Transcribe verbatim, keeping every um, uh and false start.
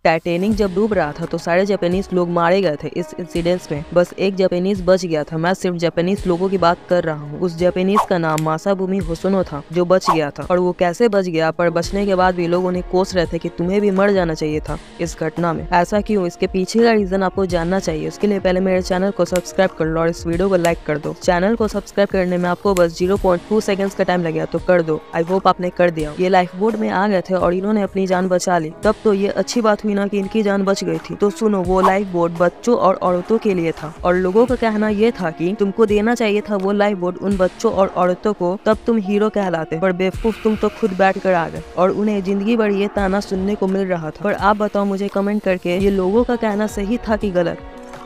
Titanic जब डूब रहा था तो सारे जापानीज लोग मारे गए थे इस इंसिडेंस में, बस एक जापानीज बच गया था। मैं सिर्फ जापानीज लोगों की बात कर रहा हूँ। उस जापानीज का नाम मासाबुमी होसोनो था जो बच गया था। और वो कैसे बच गया, पर बचने के बाद भी लोग उन्हें कोस रहे थे कि तुम्हें भी मर जाना चाहिए था इस घटना में। ऐसा क्यों, इसके पीछे का रीजन आपको जानना चाहिए। उसके लिए पहले मेरे चैनल को सब्सक्राइब कर लो और इस वीडियो को लाइक कर दो। चैनल को सब्सक्राइब करने में आपको बस जीरो पॉइंट टू सेकंड्स का टाइम लगेगा, तो कर दो। आई होप आपने कर दिया। ये लाइफ बोट में आ गए थे और इन्होंने अपनी जान बचा ली, तब तो ये अच्छी बात हुई ना कि इनकी जान बच गई थी। तो सुनो, वो लाइफ बोट बच्चों और औरतों के लिए था और लोगों का कहना ये था कि तुमको देना चाहिए था वो लाइफ बोट उन बच्चों और औरतों को, तब तुम हीरो कहलाते। पर बेवकूफ, तुम तो खुद बैठ कर आ गए और उन्हें जिंदगी भर ये ताना सुनने को मिल रहा था। पर आप बताओ मुझे कमेंट करके, ये लोगों का कहना सही था कि गलत।